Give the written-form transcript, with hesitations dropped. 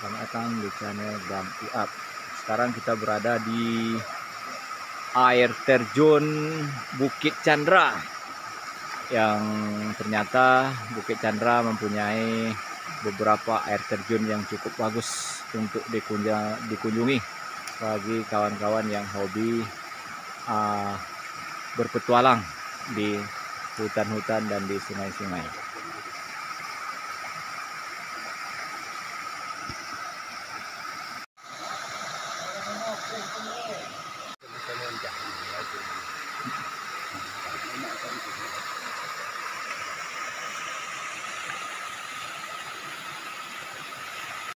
Selamat datang di channel Bang Uap. Sekarang kita berada di air terjun Bukit Chandra, yang ternyata Bukit Chandra mempunyai beberapa air terjun yang cukup bagus untuk dikunjungi bagi kawan-kawan yang hobi berpetualang di hutan-hutan dan di sungai-sungai.